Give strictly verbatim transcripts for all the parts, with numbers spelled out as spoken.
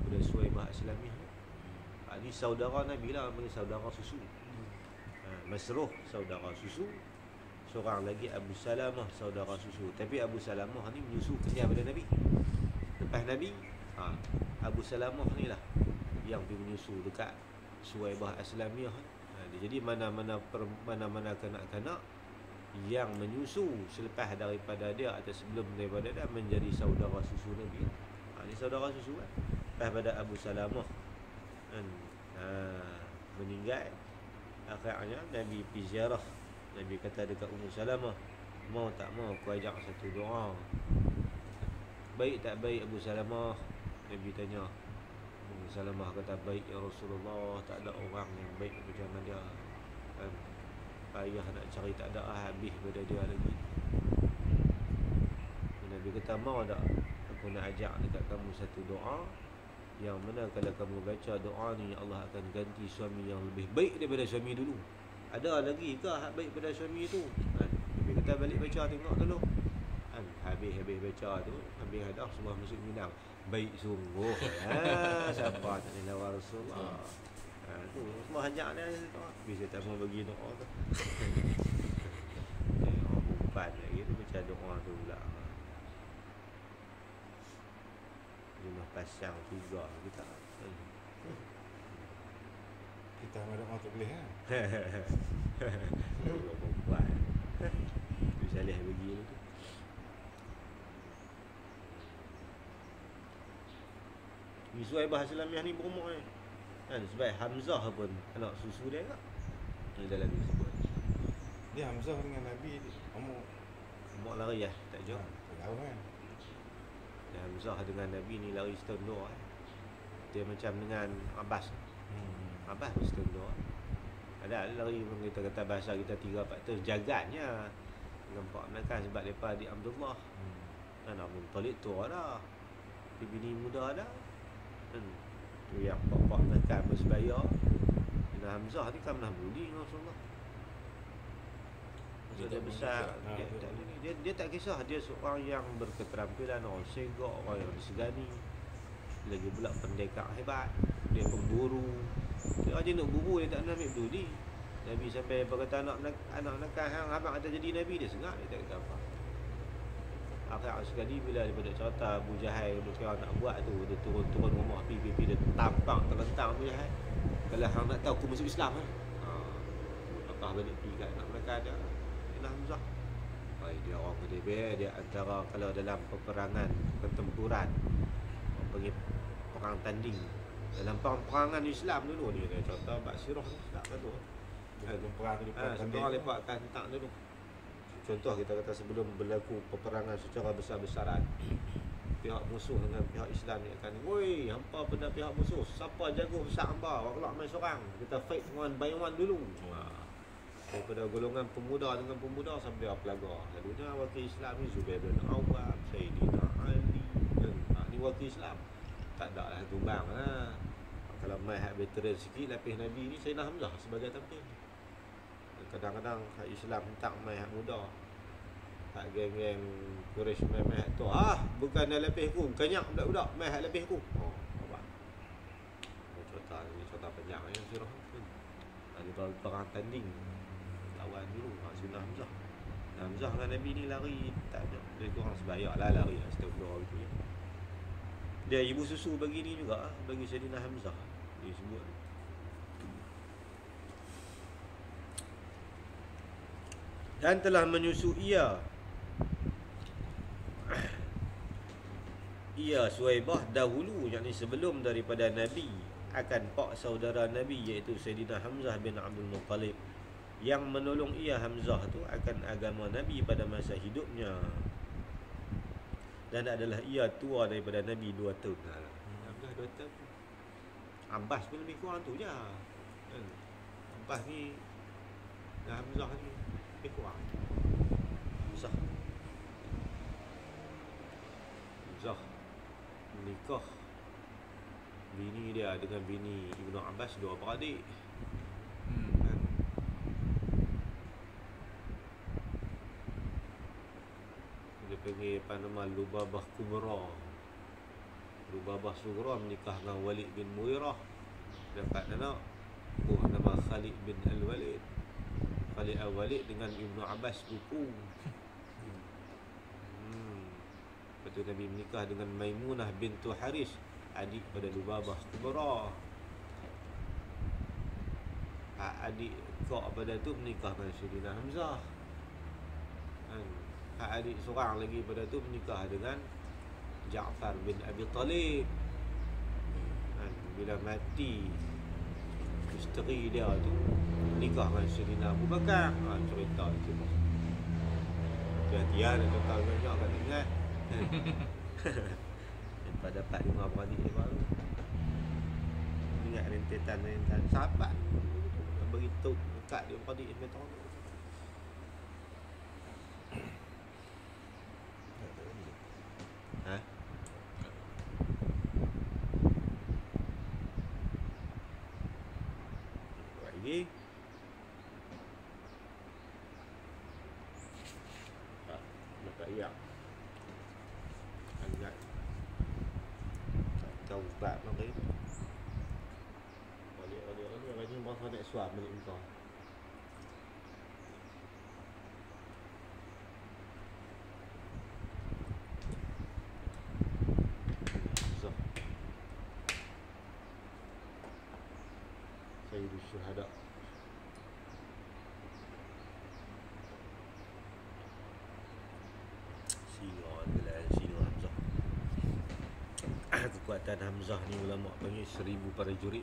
daripada Suwaibah Aslamiyah. Ha, ni saudara Nabi lah, panggil saudara susu. Ha, Masruh saudara susu, seorang lagi Abu Salamah saudara susu. Tapi Abu Salamah ni menyusu kerja pada Nabi. Lepas Nabi, ha, Abu Salamah ni lah yang pergi menyusu dekat Suwaibah Aslamiyah. Ha, jadi mana-mana mana-mana kanak-kanak yang menyusu selepas daripada dia atau sebelum daripada dia menjadi saudara susu Nabi. Ha, ni saudara susu kan. Lepas pada Abu Salamah kan, ha, meninggal, akhirnya Nabi pergi ziarah. Nabi kata dekat Ummu Salamah, mau tak mau aku ajak satu doa. Baik tak baik Abu Salamah? Nabi tanya. Ummu Salamah kata, baik ya Rasulullah, tak ada orang yang baik macam dia kan. Payah nak cari, tak ada habis pada dia lagi. Nabi kata, mau tak aku nak ajak dekat kamu satu doa, yang mana kalau kamu baca doa ni, Allah akan ganti suami yang lebih baik daripada suami dulu. Ada lagi ke hak baik pada suami tu kan? Nabi kata, balik baca tengok dulu kan. Habis-habis baca tu, habis ada semua masuk minang. Baik sungguh. Ha, siapa tak nak lawan Rasulullah. Ha, tu semua hajak dia doa. Bisa tak mau bagi doa tu. Eh, orang umpan lagi tu baca doa tu pula. Lima pasang tiga kita. Kita ada doa tak boleh kan? Orang perempuan. Tu salih bagi tu. Ni Suwaibah Aslamiyah ni berumur ni kan, sebab Hamzah pun anak susu dia tak? Ni dalam ni sebut. Dia Hamzah dengan Nabi umur Umur lari lah, tak jauh. tak tahu kan. Dan Hamzah dengan Nabi ni lari setahun dua eh. Dia macam dengan Abbas. Hmm. Abbas pun setahun dua. Ada lari pun kita kata bahasa kita tiga empat tahun jagatnya. Nampak mereka sebab mereka adik Abdullah. Hmm. Dan Abdul Talib tua dah. Dia bini muda dah. Hmm. Tu yang pak-pak mereka bersebaya. Dan Hamzah ni kan pernah budi dengan Rasulullah. Masa dia besar, dia, dia, dia, dia tak kisah. Dia seorang yang berketerampilan, orang segak, orang yang disegani. Lagi pula pendekar hebat. Dia pemburu. Dia aja nak buru, dia tak nak ambil peduli. Nabi sampai berkata anak anak nakal hang abang kata jadi Nabi, dia sengak, dia tak kata apa. Akhir sekali bila daripada cerita Abu Jahal dia nak buat tu, dia turun-turun rumah pi-pi-pi, dia tampang terlentang Abu Jahal. Kalau hang nak tahu aku masuk Islam kan. Ha. Lepas balik pergi kat anak mereka ada Ina Hamzah. Baik, dia orang kedebel, dia antara kalau dalam peperangan, pertempuran, orang panggil perang tanding. Dalam perangan Islam dulu ni, dia contoh Bak Sirah ni, tak betul. Dia perang di Ha, seorang lepak akan dulu. Contoh kita kata sebelum berlaku peperangan secara besar-besaran, pihak musuh dengan pihak Islam ni akan, woi, hampa pada pihak musuh, siapa jago besar hamba, orang keluar main seorang, kita fight one by one dulu. Ha. Daripada golongan pemuda dengan pemuda sampai pelaga. Lalunya wakil Islam ni Zubair bin Awam, Sayyidina Ali. Ha, ni wakil Islam. Tak ada lah tumbang lah. Kalau main hak veteran sikit, lapis Nabi ni Sayyidina Hamzah sebagai tampil. Kadang-kadang hak Islam tak main hak muda. Hak geng-geng Quraisy main-main hak tu. Ah, bukan dah lapis aku, kanyak budak-budak main hak lapis aku. Oh, nampak. Oh, cerita ni cerita panjang ya sirah. Ada perang tanding lawan dulu ha, Sayyidina Hamzah. Hamzah dengan Nabi ni lari tak ada. Dia kurang sebayak lah lari lah setahun dua gitu ya. Dia ibu susu bagi ni juga, bagi Sayyidina Hamzah dia sebut. Dan telah menyusu ia ia Suwaibah dahulu, yakni sebelum daripada Nabi, akan pak saudara Nabi iaitu Sayyidina Hamzah bin Abdul Muttalib, yang menolong ia Hamzah tu akan agama Nabi pada masa hidupnya, dan adalah ia tua daripada Nabi dua tahun. Hamzah dua tahun. Abbas pun lebih kurang tu je. Abbas ni dan Hamzah ni lebih kurang. Hamzah Hamzah menikah bini dia dengan bini Ibnu Abbas, dua beradik. Hmm. Kan? Dia panggil apa nama Lubabah Kubra. Lubabah Lubabah Sughra menikah dengan Walid bin Mughirah. Dapat anak buah nama Khalid bin Al-Walid. Khalid Al-Walid dengan Ibnu Abbas buku. Hmm. Lepas tu Nabi menikah dengan Maimunah bintu Haris, adik pada Lubabah Sughra. Adik kok pada tu menikah dengan Sayyidina Hamzah. Kan? Adik seorang lagi pada tu menikah dengan Ja'far bin Abi Talib. Kan? Bila mati isteri dia tu menikah dengan Sayyidina Abu Bakar. Ha, cerita itu. Hati-hati nak cerita banyak kat dengar. Lepas dapat lima beradik dia baru ingat rentetan-rentetan sahabat beritahu dekat dia beradik dia tahu. Ha? Lagi? Tak, tak iya. Ingat. Tak tahu sebab apa ni. Balik-balik ni orang ni masa nak suap balik kau. Sayyidul Syuhada. Sirah adalah Sirah Hamzah. Kekuatan Hamzah ni ulama panggil seribu prajurit.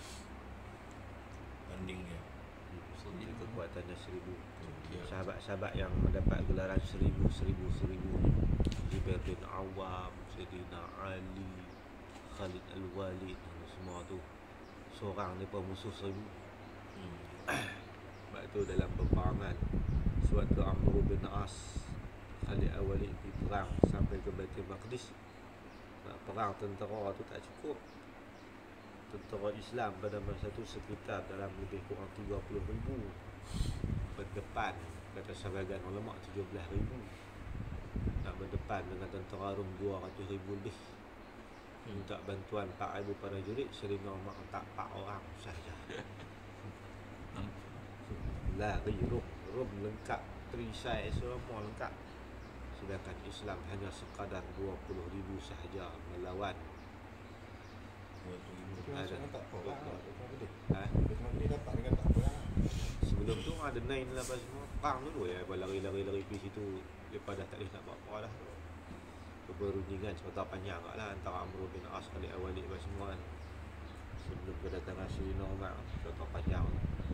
Banding dia. Hmm, kekuatannya seribu. Sahabat-sahabat yang mendapat gelaran seribu, seribu, seribu ni Zubair bin Awam, Sayyidina Ali, Khalid Al-Walid, semua tu seorang ni pemusuh seribu. Hmm. Sebab tu dalam peperangan suatu Amr bin As, Khalid Al-Walid pergi perang sampai ke Baitul Maqdis. Nak perang tentera tu tak cukup. Tentera Islam pada masa tu sekitar dalam lebih kurang tiga puluh ribu. Berdepan kata sebahagian ulama tujuh belas ribu. Nak berdepan dengan tentera Rom dua ratus ribu lebih. Minta bantuan empat ribu prajurit, Sayyidina Umar tak empat orang sahaja. Lari Rom, Rom lengkap, perisai semua lengkap. Sedangkan Islam hanya sekadar dua puluh ribu sahaja melawan. Ada tak apa lah. Ha? Betul ni dapat dengan tak apa lah. Sebelum tu ada nine lah apa semua. Perang dulu ya, lari-lari-lari pergi situ. Lepas dah tak boleh nak buat apa dah. Perundingan cerita panjang lah antara Amr bin As, Khalid Al-Walid dan semua kan. Sebelum kedatangan Sayyidina Umar, cerita panjang.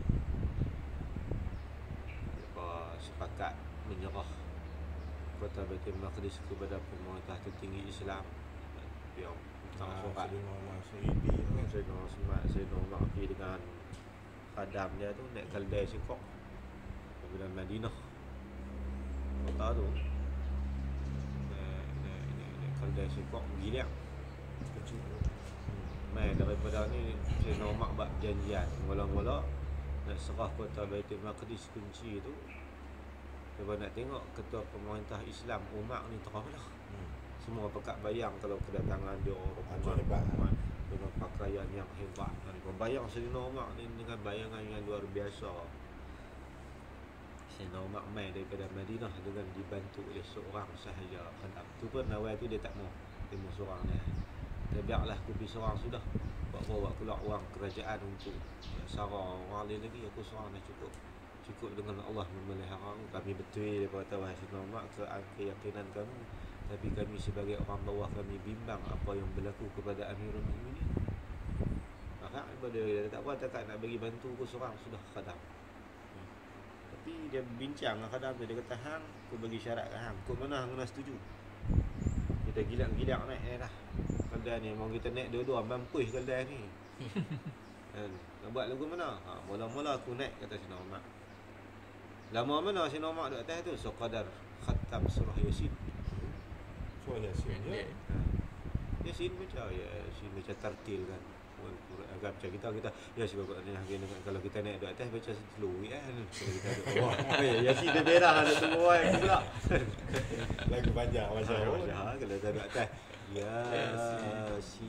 Lepas sepakat menyerah kota Baitul Maqdis kepada pemerintah tertinggi Islam. Yang tak sokat Sayyidina Umar Sayyidi kan. Sayyidina Umar, Sayyidina Umar pergi dengan khadam dia tu naik keldai sikok ke Madinah. Kota tu keldai sikok giliang Kecil. Mai daripada ni Sayyidina Umar buat janjian mula-mula nak serah kota Baitul Maqdis kunci tu. Sebab nak tengok ketua pemerintah Islam Umar ni terang lah. Hmm. Semua pekat bayang kalau kedatangan dia Hancur hebat. dengan pakaian yang hebat. Kau bayang Sayyidina Umar ni dengan bayangan yang luar biasa. Sayyidina Umar mai daripada Madinah dengan dibantu oleh seorang sahaja khadam. Tu pun awal tu dia tak mau. Dia mau seorang dia. Dia biarlah aku pergi seorang sudah. Bawa keluar wang kerajaan untuk sarah orang lain lagi. Aku seorang dah cukup. Cukup dengan Allah memelihara kami. Betul dia kata wahai Sayyidina Umar, keyakinan kamu. Tapi kami sebagai orang bawah kami bimbang apa yang berlaku kepada Amirul Mukminin. Maka dia tak apa, tak nak bagi bantu aku seorang sudah khadam. Hmm. Tapi dia bincang dengan khadam tu, dia kata hang, aku bagi syarat kat hang. Kau mana hang nak setuju? Kita gilang-gilang naik eh dah. Keldai ni mau kita naik dua-dua mampus keldai ni. Kan? Nak buat lagu mana? Ha, mula-mula aku naik kata Sayyidina Umar. Lama mana Sayyidina Umar duduk atas tu? Sekadar khatam surah Yasin. So Yasin je. Ha. Yasin macam ya, Yasin macam tartil kan. Agak macam kita kita ya sebab ni kalau kita naik duduk atas baca slow kan. Kalau kita duduk bawah. Ya Yasin dia merah ada semua kan pula. Lagu panjang macam macam ha, kalau kita duduk atas. Ya si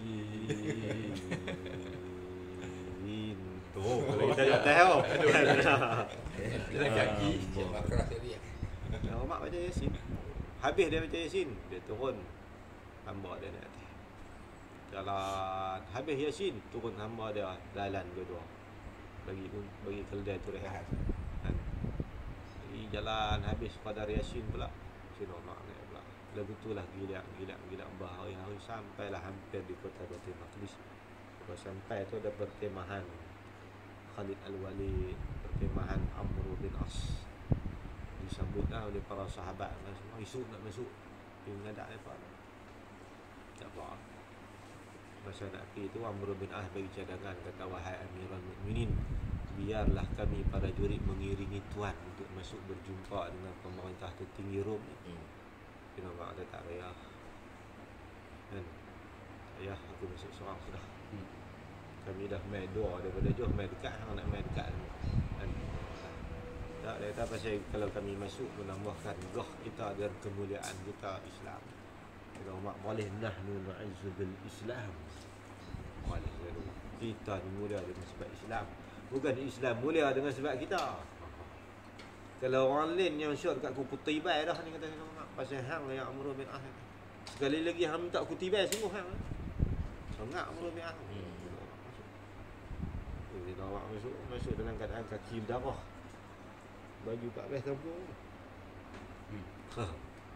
Tu kalau kita tak tahu. Dia kaki. Ah, Keras dia. Nah, mak baca Yasin. Habis dia baca Yasin, dia turun hamba dia naik atas. Jalan habis Yasin, turun hamba dia jalan dua-dua. Bagi bagi keledai tu rehat. Kan. Di jalan habis qadar Yasin pula. Sino mak naik pula. Lagu tu lah gila gila gila berhari-hari sampailah hampir di kota Baitul Maqdis. Kalau sampai tu ada perkemahan Khalid Al-Walid, perkemahan Amr bin As. Disambutlah oleh para sahabat semua, isu nak masuk. Dia mengadak mereka. Tak apa. Masa nak pergi tu Amr bin As bagi cadangan, kata wahai Amirul Mukminin, biarlah kami para jurid mengiringi tuan untuk masuk berjumpa dengan pemerintah tertinggi Rom ni. Hmm. Dia nampak dia tak payah. Kan? Tak payah, aku masuk seorang sudah. Hmm. Kami dah main dua daripada jauh main dekat, hang nak main dekat kan. Tak, dia kata pasal kalau kami masuk menambahkan gah kita dan kemuliaan kita Islam. Kita mak boleh nahnu na'izzu bil Islam. Boleh kita ni mulia dengan sebab Islam. Bukan Islam mulia dengan sebab kita. Kalau orang lain yang syur kat aku kutibai dah ni kata mak pasal hang yang Amr bin As. Sekali lagi hang minta kutibai sungguh hang. Sangat Amr bin As. Dia bawa masuk masuk dalam keadaan kaki berdarah. Baju empat belas kampung. Hmm. Ha.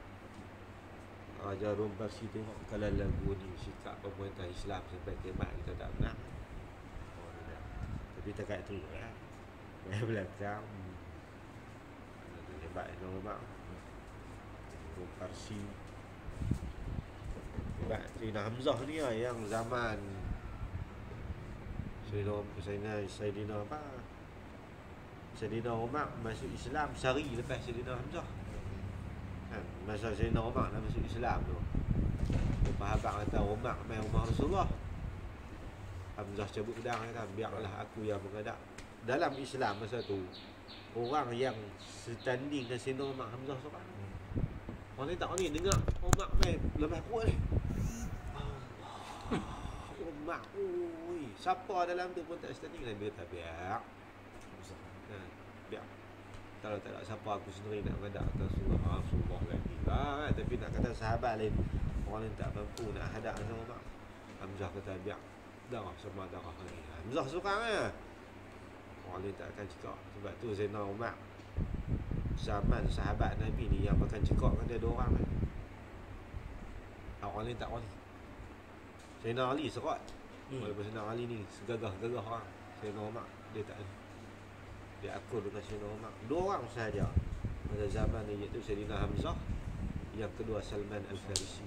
Raja Rom Parsi tengok kalau lagu ni sikap pemerintah Islam sampai kiamat kita tak menang. Oh, tidak. Tapi takat tu ya. Main belakang. Itu hebat normal. Rom Parsi. Hebat Sayyidina Hamzah ni lah yang zaman Sayyidina Sayyidina Sayyidina apa? Sayyidina Umar masuk Islam sehari lepas Sayyidina Hamzah. Kan, masa Sayyidina Umar dah masuk Islam tu. Lepas abang kata Umar main rumah Rasulullah. Hamzah cabut pedang kata biarlah aku yang menghadap. Dalam Islam masa tu orang yang setanding dengan Sayyidina Umar Hamzah seorang. Orang ni tak ni dengar Umar main lepas kuat ni. Umar, oi, siapa dalam tu pun tak setanding dan dia kata biar. Ha, biar. Kalau tak ada siapa aku sendiri nak menghadap Rasulullah Rasulullah lagi lah. Tapi nak kata sahabat lain, orang lain tak mampu nak hadap sama Umar. Hamzah kata biar. Darah sama darah ni. Hamzah seorang lah. Orang lain tak akan cekak. Sebab tu Zainal Umar zaman sahabat Nabi ni yang makan cekak kan dia dua orang kan. Orang lain tak wali. Zainal Ali serat. Hmm. Walaupun Zainal Ali ni segagah-gagah orang. Zainal Umar dia tak ada. Dia akur dengan Sayyidina Umar. Dua orang sahaja pada zaman ni, iaitu Sayyidina Hamzah, yang kedua Salman Al-Farisi.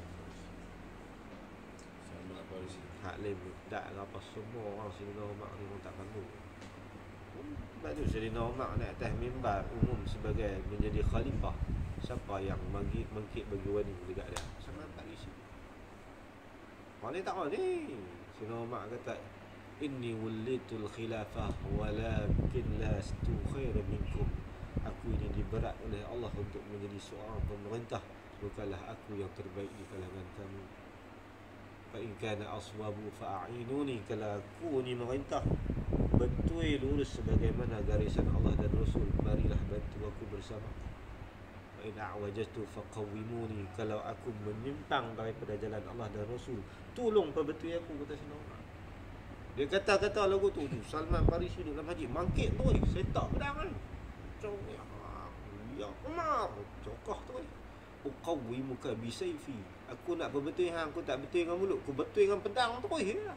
Salman Al-Farisi. Hak lain tak apa semua orang Sayyidina Umar ni pun tak bantu. Sebab tu Sayyidina Umar naik atas mimbar umum sebagai menjadi khalifah. Siapa yang bagi mengkit bagi wani dekat dia? Salman Al-Farisi. Orang ni tak tahu ni. Sayyidina Umar kata inni wulitul khilafah walakin lastu khairan minkum. Aku ini diberat oleh Allah untuk menjadi seorang pemerintah, bukanlah aku yang terbaik di kalangan kamu. Fa in kana aswabu fa'inuni, kalau aku ni merintah betul lurus sebagaimana garisan Allah dan Rasul, marilah bantu aku bersama. Fa in a'wajtu faqawwimuni, kalau aku menyimpang daripada jalan Allah dan Rasul, tolong perbetul aku, kata Sayyidina Umar. Dia kata-kata lagu tu, tu Salman Farisi duduk dalam haji, mangkit tu, setak pedang kan. Cok, ya Umar, cokah tu. Uqawwi muka bisayfi. Aku nak berbetul hang, aku tak betul dengan mulut, aku betul dengan pedang tu. Ya.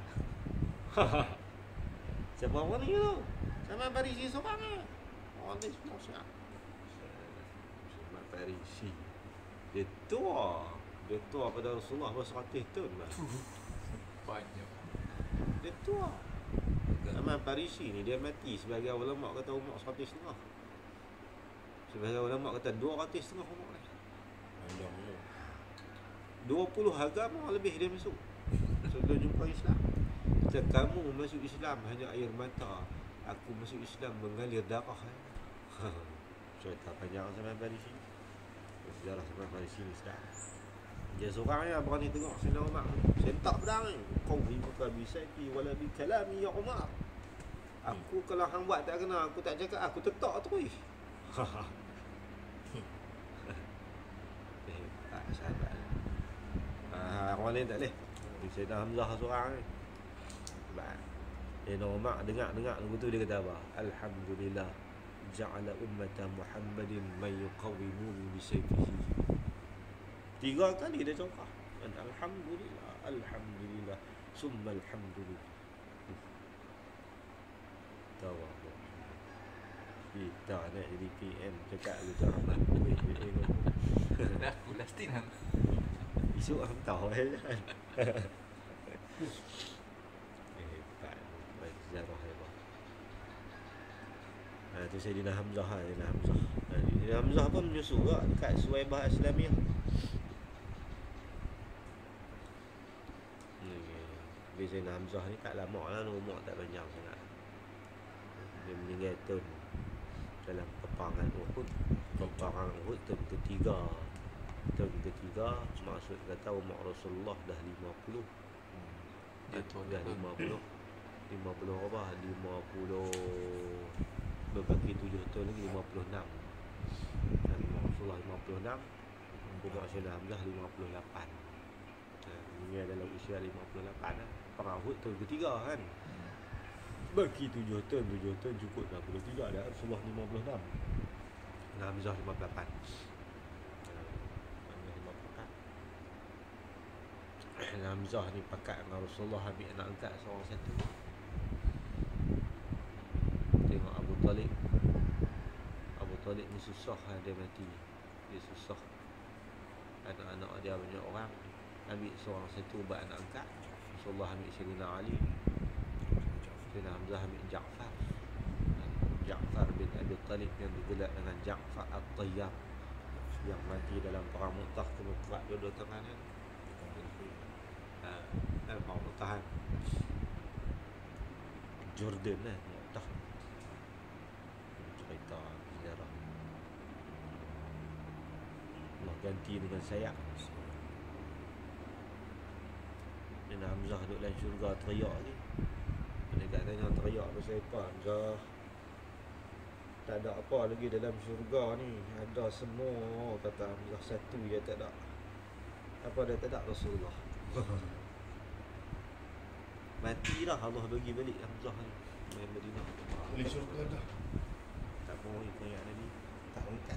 Siapa orang ni tu? Salman Farisi seorang ni. Orang ni semua siap. Salman Farisi. Dia tua. Dia tua pada Rasulullah seratus tahun lah. Banyak. Dia tua. Salman Farisi ni dia mati sebagai ulama kata umur seratus setengah. Sebagai ulama kata dua ratus setengah umur ni. Panjang tu. dua puluh agama lebih dia masuk sebelum jumpa Islam. Kata kamu masuk Islam hanya air mata, aku masuk Islam mengalir darah. Cerita panjang Salman Farisi. Sejarah Salman Farisi ni sekarang. Dia seorang yang berani tengok Sayyidina Umar sentak pedang ni. Kau ribuka bisaifi wala bi kalami ya Umar. Aku kalau hang buat tak kena, aku tak cakap, aku tetak terus. Haha. Eh, tak sahabat. Ah, orang lain tak boleh. Sayyidina Hamzah seorang ni. Sebab Sayyidina Umar dengar-dengar lagu tu dia kata apa? Alhamdulillah ja'ala ummata Muhammadin man yuqawwimuni bisayfihi. Tiga kali dia cakap. Alhamdulillah, alhamdulillah, summa alhamdulillah. Tahu apa? Kita nak jadi P M cakap gitu Rahmat. Dah aku lastin hang. Isu aku tahu eh. Eh, tak. Baik, sejarah hebat. Ha, tu Sayyidina Hamzah, Sayyidina Hamzah. Ha, Sayyidina Hamzah pun menyusul juga dekat Suwaibah Islamiah. Ni Sayyidina Hamzah ni tak lama lah, umur tak panjang sangat. Dia meninggal tahun dalam peperangan Uhud. Peperangan Uhud tahun ketiga. Tahun ketiga, maksud kata umur Rasulullah dah lima puluh. Dia tua Dah lima puluh. lima puluh apa? lima puluh berbagi tujuh tahun lagi lima puluh enam. Dan Rasulullah lima puluh enam, umur Sayyidina Hamzah lima puluh lapan. Ini adalah usia lima puluh lapan lah. Perang Uhud tahun ketiga kan. Bagi tujuh tahun, tujuh tahun cukup enam puluh tiga dah. Rasulullah lima puluh enam. Hamzah lima puluh lapan. Hamzah ni pakat dengan Rasulullah ambil anak angkat seorang satu. Tengok Abu Talib. Abu Talib ni susah dia mati. Dia susah. Anak-anak dia banyak orang. Ambil seorang satu buat anak angkat. Rasulullah ambil Sayyidina Ali. Sayyidina Hamzah ambil Ja'far. Ja'far bin Abi Talib yang digelar dengan Ja'far At-Tayyar, yang mati dalam perang Mu'tah, kena kerak dua-dua tangan kan. Ha, eh, perang Mu'tah kan. Jordan lah Mu'tah. Cerita sejarah. Allah ganti dengan sayap. Sayyidina Hamzah duduk dalam syurga teriak lagi. Dia tanya teriak pasal apa? Hamzah, tak ada apa lagi dalam syurga ni. Ada semua, kata Hamzah. Satu je tak ada. Apa dia tak ada? Rasulullah. Mati dah, Allah bagi balik Hamzah ni main Madinah. Boleh syurga dah. Tak mau ikut ayat Nabi. Tak angkat.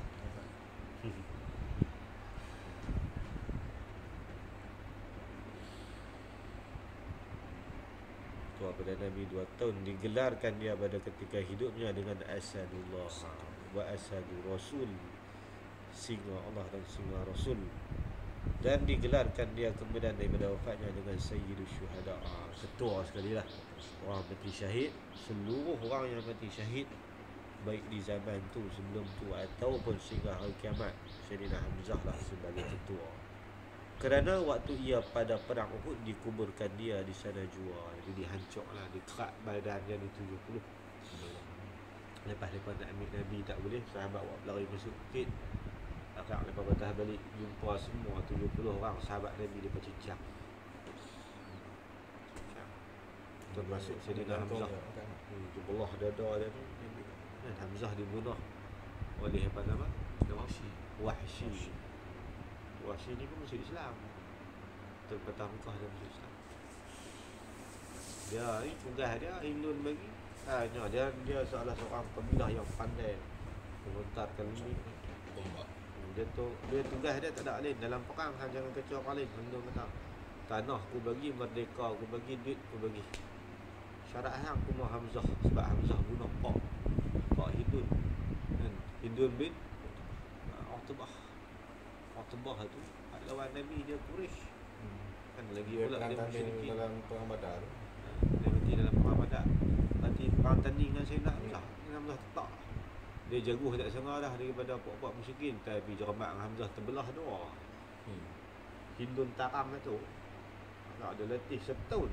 Tua pada Nabi dua tahun, digelarkan dia pada ketika hidupnya dengan Asadullah wa Asadu Rasul, singa Allah dan singa Rasul. Dan digelarkan dia kemudian daripada wafatnya dengan Sayyidus Syuhada, ketua sekali lah orang mati syahid. Seluruh orang yang mati syahid, baik di zaman tu, sebelum tu, ataupun sehingga hari kiamat, Sayyidina Hamzah lah sebagai ketua. Kerana waktu ia pada perang Uhud, dikuburkan dia di sana jua. Jadi dihancur lah, dikerak badannya di tujuh puluh. Lepas lepas nak ambil Nabi tak boleh, sahabat buat berlari masuk bukit. Akak lepas patah balik, jumpa semua tujuh puluh orang sahabat Nabi lepas cicak. Termasuk Sayyidina Hamzah. Jumlah dada dia ni. Dan Hamzah dibunuh oleh apa nama? Wahsy. Wahsy. Wahsy ni pun masuk Islam. Terpatah Mekah dia masuk Islam. Dia ni tugas dia Hindun bagi. Hanya dia dia seolah seorang kabilah yang pandai melontarkan ini. Bomba. Dia tu dia tugas dia tak ada lain dalam perang, hang jangan kecoh orang lain. Hindun kata, tanah aku bagi, merdeka aku bagi, duit aku bagi. Syarat hang aku mau Hamzah, sebab Hamzah bunuh Pak Pak Hindun. Dan Hindun bin Utbah. Utbah tu lawan Nabi, dia Quraisy. Hmm. Kan lagi Dia pula perang dia tanding musyrikin. dalam perang Badar. Dia mati dalam perang Badar. Mati perang tanding dengan Sayyidina Hamzah. Sayyidina Hamzah tetap. Dia jaguh tak sengah dah daripada puak-puak musyrikin, tapi Jermak dengan Hamzah terbelah dua. Hmm. Hindun Taram tu tak ada latih setahun.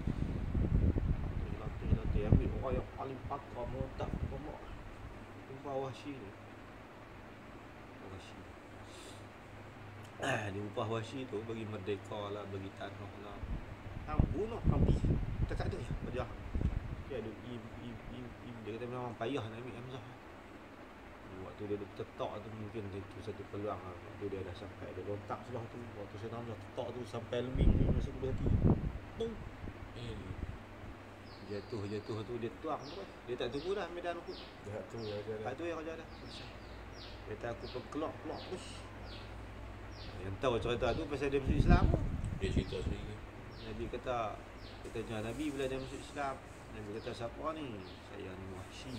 Latih latih ambil orang yang paling pakar merontak pemak. Jumpa Wahsy ni. Wahsy. Dia upah Wahsy tu bagi merdeka lah, bagi tanah lah. Hang bunuh Nabi. Tak ada ya. Dia dia ada im, im, im, im. Dia kata memang payah nak ambil Hamzah. Waktu dia tertak tu mungkin itu satu peluang lah. Waktu dia dah sampai, dia lontak sebelah tu. Waktu saya Hamzah tertak tu sampai leming ni masuk ke hati. Bung. Eh, Jatuh jatuh tu dia tuang terus. Dia tak tunggu dah medan Uhud. Dah tu ya dia. Lepas tu yang kerja dah. Dia kata aku keluar-keluar terus. Yang tahu cerita tu pasal dia masuk Islam. dia cerita sendiri. Nabi kata, kita tanya Nabi bila dia masuk Islam. Nabi kata siapa ni? Saya ni Wahsy.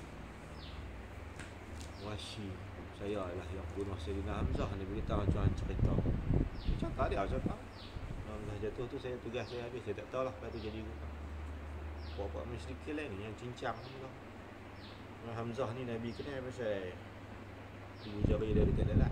Wahsy. Saya lah yang bunuh Sayyidina Hamzah. Nabi kata macam cerita. Macam tak ada cerita. Hamzah jatuh tu saya tugas saya habis. Saya tak tahu lah lepas tu jadi buat-buat musyrikin lain ni yang cincang tu lah. Hamzah ni Nabi kenal pasal Ibu Jabir dia dekat dalam.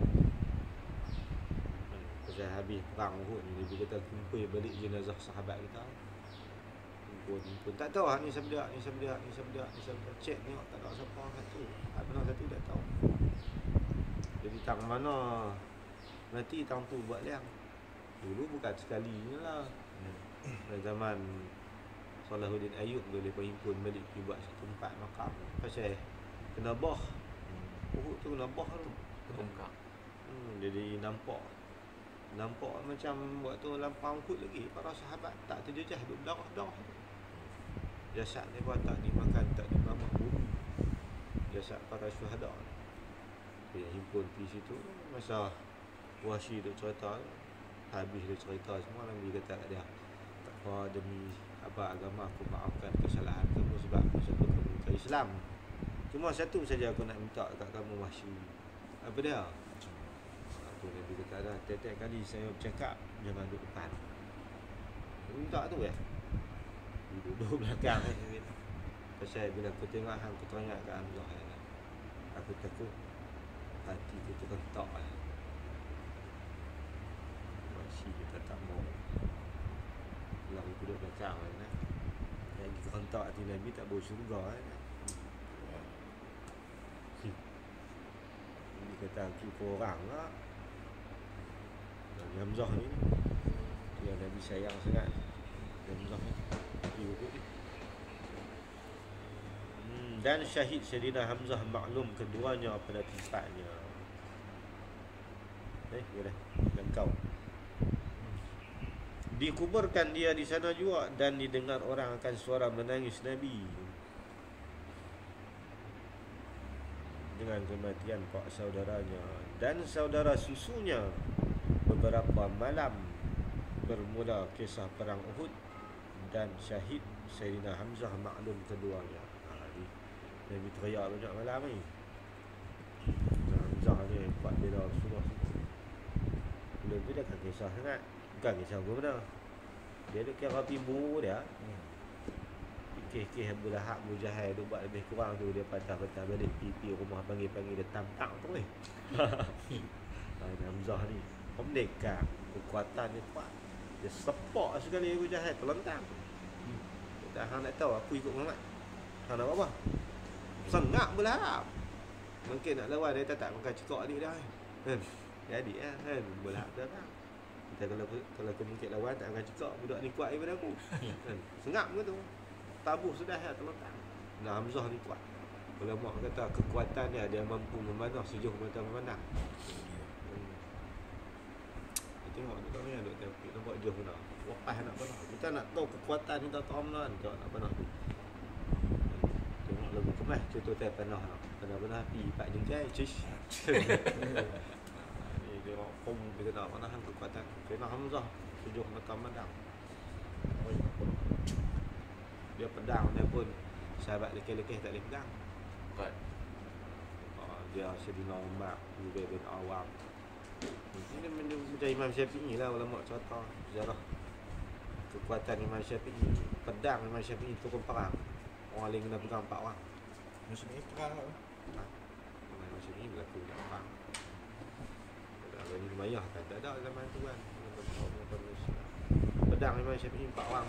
Pasal habis perang Uhud ni, Nabi kata kumpul balik jenazah sahabat kita. Kumpul, kumpul. Tak tahu lah ni siapa dia, ni siapa dia, ni siapa dia, ni siapa dia. Cek tengok tak tahu siapa orang satu. Apa nak satu tak tahu. Jadi tang mana nanti tang tu buat liang. Dulu bukan sekali ni lah. Pada zaman Salahuddin Ayyub boleh berhimpun balik pergi buat satu tempat makam. Pasal kena bah. Uhud tu kena bah tu. Terbongkar. Hmm, jadi nampak nampak macam waktu lampau Uhud lagi para sahabat tak terjejah duk darah-darah. Jasad mereka tak dimakan, tak dimamah bumi. Jasad para syuhada. Dia himpun pergi situ masa Wahsy duk cerita, habis dia cerita semua, Nabi kata kat dia, tak apa demi apa agama aku maafkan kesalahan kamu sebab masa tu kamu ke Islam. Cuma satu saja aku nak minta kat kamu Wahsy. Apa dia? Aku Nabi kata dah, tiap-tiap kali saya bercakap jangan duduk depan. Aku minta tu ya. Duduk belakang eh. Pasal bila aku tengok hang, aku teringat kat Hamzah eh. Aku takut hati aku tu kentak eh. Wahsy kita tak mau. Kalau aku duduk belakang eh. Yang kentak hati Nabi tak bau syurga eh. Dia kata aku ke orang lah. Nabi Hamzah ni dia Nabi sayang sangat. Nabi Hamzah ni ibu ni. Hmm, dan syahid Sayyidina Hamzah maklum keduanya pada tempatnya. Eh, boleh. Dan kau. Dikuburkan dia di sana juga dan didengar orang akan suara menangis Nabi. Dengan kematian pak saudaranya dan saudara susunya. Beberapa malam bermula kisah perang Uhud dan syahid Sayyidina Hamzah maklum keduanya. Ha, Nabi teriak banyak malam ni. Hamzah ni kuat bela Rasulullah. Belum tu dia kan kisah sangat. Bukan kisah apa benar. Dia duk kira tibu dia. Kes-kes Abu Lahab, Abu Jahal duk buat lebih kurang tu, dia patah-patah balik pipi rumah panggil-panggil dia tam-tam tu ni. Hamzah ni pendekar, kekuatan dia kuat. Dia sepak sekali Abu Jahal terlentang. Dia hang nak tahu aku ikut Muhammad. Hang nak buat apa? Sengak Abu Lahab. Mungkin nak lawan dia tak makan cekak adik dia. Kan? Jadi ah kan Abu Lahab dah tak. Kita kalau kalau aku mungkin lawan tak makan cekak, budak ni kuat daripada aku. Kan? Sengak ke tu. Tabuh sudah ya terletak. Nah, Hamzah ni kuat. Ulama kata kekuatan dia, dia mampu memanah sejuh mata memandang. Hmm. Tengok tu kami ada tengok nampak jauh mana. Wapas nak panah. Kita nak tahu kekuatan kita tahu mana kita nak panah tu. Tengok lagu kemas contoh teh panah nak. Panah-panah api pak jengkai cis. Ni tengok pom kita nak panah kekuatan. Kena Hamzah sejuh mata memandang. Oh, dia pedang dia pun sahabat lekeh-lekeh tak boleh pedang. Kuat. Oh, dia Sayyidina Umar, Zubair bin Awam. Ini macam Imam Syafi'i lah ulama cerita sejarah kekuatan Imam Syafi'i. Pedang Imam Syafi'i turun perang. Orang lain kena pegang empat orang. Maksudnya perang apa? Ha? Imam Syafi'i berlaku nak perang. Kalau ni Umayyah kan tak ada zaman tu kan. Pedang Imam Syafi'i empat orang.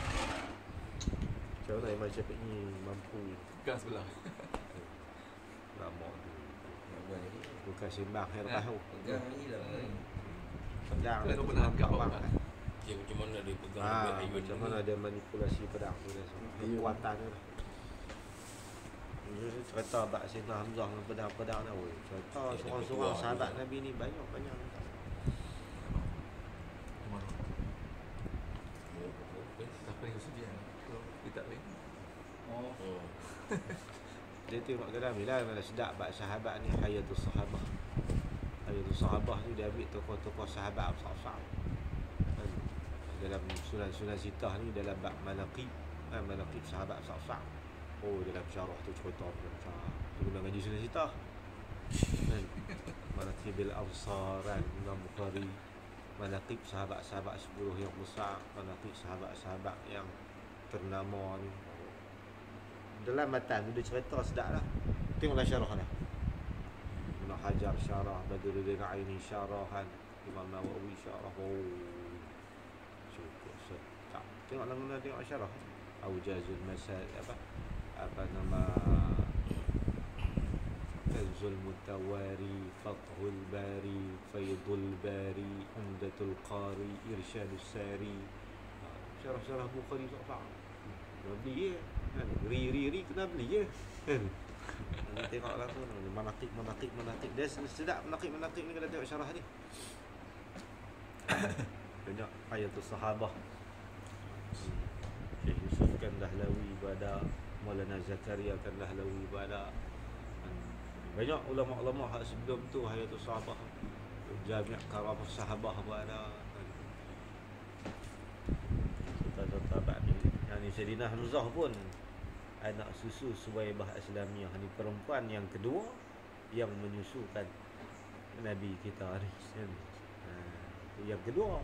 Macam mana Imam Syafi'i mampu Pegang sebelah. lama tu. Nak buat lagi. Bukan sembang yang lepas tu. Pegang lagi lah. pedang Kan tu pernah cuma angkat empat bawa orang. kan. Dia macam mana dia pegang Ah, lebih ayun macam ni. mana dia manipulasi pedang tu dia semua. Ayun. Kekuatan dia lah. Dia cerita bab Sayyidina Hamzah dengan pedang-pedang dia. Oi, cerita Dia seorang-seorang bertuah sahabat juga. Nabi ni banyak-banyak. Mana? Oh, oh, eh. Siapa yang sedia? Dia tak boleh. Oh. Oh. Dia tengok dalam bila mana sedap bab sahabat ni hayatus sahabah. Hayatus sahabah ni dia ambil tokoh-tokoh sahabat besar-besar. Kan? Dalam sunan-sunan sitah ni dalam bab manaqib, kan manaqib sahabat besar-besar. Oh, dalam syarah tu cerita macam tu guna ngaji sunan sitah. Kan? Manaqibil Ansar, Imam Bukhari, manaqib sahabat-sahabat sepuluh yang besar, manaqib sahabat-sahabat yang ternama ni. Dalam matan tu dia cerita sedap lah. Tengoklah syarah lah. Ibn Hajar syarah, Badruddin Aini syarahan, Imam Nawawi syarah. Oh, cukup sedap. Tengoklah mana tengok syarah. Aujazul Masal apa? Apa nama? Kanzul Mutawari, Fathul Bari, Faidul Bari, Umdatul Qari, Irsyadus Sari. Syarah-syarah Bukhari tak nak beli je kan, ri-ri-ri kena beli je kan. Nanti tengoklah tu manaqib manaqib manaqib dia sedap manaqib manaqib ni kena tengok syarah ni. Banyak ayatul sahabah. Syekh Yusuf kan Dahlawi pada Maulana Zakaria kan Dahlawi pada banyak ulama-ulama hak sebelum tu ayatul sahabah. Jami' Karamah Sahabah pada tata-tata ni. Yang ni Sayyidina Hamzah pun anak susu Suwaibah Islamiyah ni, perempuan yang kedua yang menyusukan Nabi kita ni. Ha, yang kedua.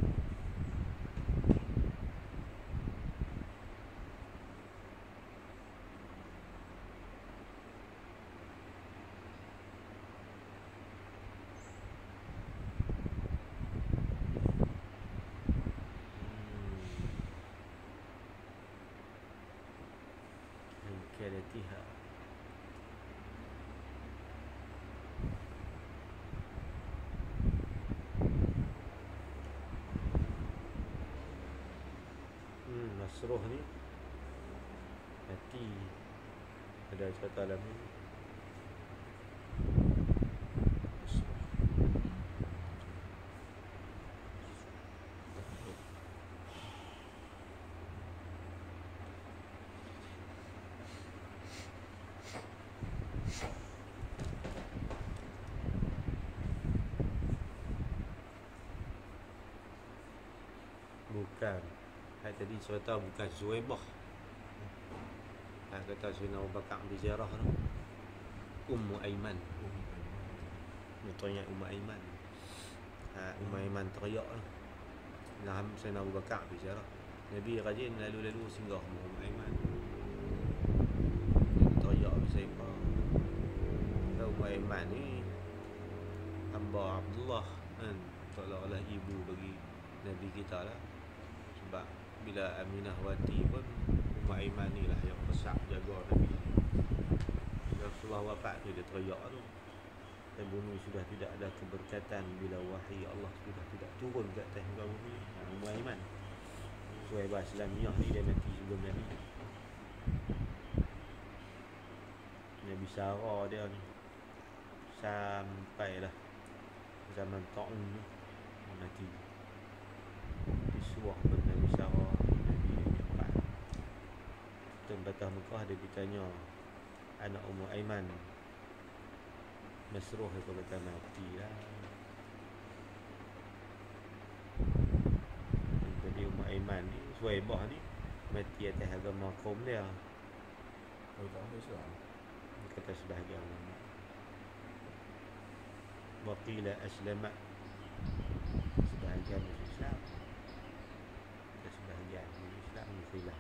Kalatiha. Hmm, Nasruh ni hati ada cerita dalam ni. Bukan. Hai tadi cerita bukan Suwaibah. Ha, kata Sayyidina Abu Bakar di ziarah tu. Ummu Aiman. Mutanya Ummu Aiman. Ha, Ummu Aiman teriak tu. Nah, Sayyidina Abu Bakar di ziarah. Nabi rajin lalu-lalu singgah rumah Ummu Aiman. Dia teriak siapa? Ummu Aiman ni hamba Abdullah kan, seolah-olah ibu bagi Nabi kita lah. Sebab bila Aminah wati pun Ummu Aiman ni lah yang besar jaga Nabi. Bila Rasulullah wafat tu dia teriak tu. Dan bumi sudah tidak ada keberkatan bila wahyi Allah sudah tidak turun ke atas muka bumi. Ha, Ummu Aiman Suwaibah Islamiyah ni dia mati sebelum Nabi. Nabi Sarah dia ni sampailah zaman Ta'un ni mati. Disuah pada Nabi Sarah, Nabi menyempat. Tempatah Mekah dia ditanya anak Ummu Aiman, Masruh itu kata mati lah. Jadi Ummu Aiman ni, Suwaibah ni mati atas agama kaum dia. Oh, tak ada Islam. Kata sebahagian ulama. Waqila aslamat, sebahagian masuk Islam, kata sebahagian masuk Islam ni khilaf.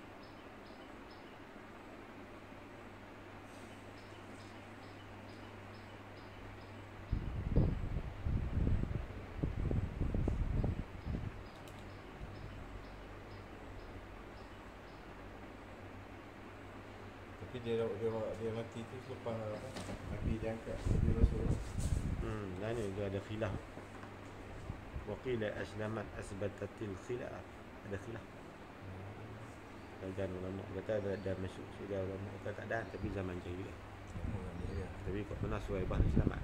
Tapi dia dia dia mati tu selepas apa? Nabi diangkat jadi Rasul. Hmm, dan ni dia ada khilaf. wa qila aslamat asbatatil khilaf. Ada khilaf. Dan ulama kata ada, ada masuk sudah, ulama kata tak ada, tapi zaman jahiliah. Tapi kok pernah Suhaibah selamat.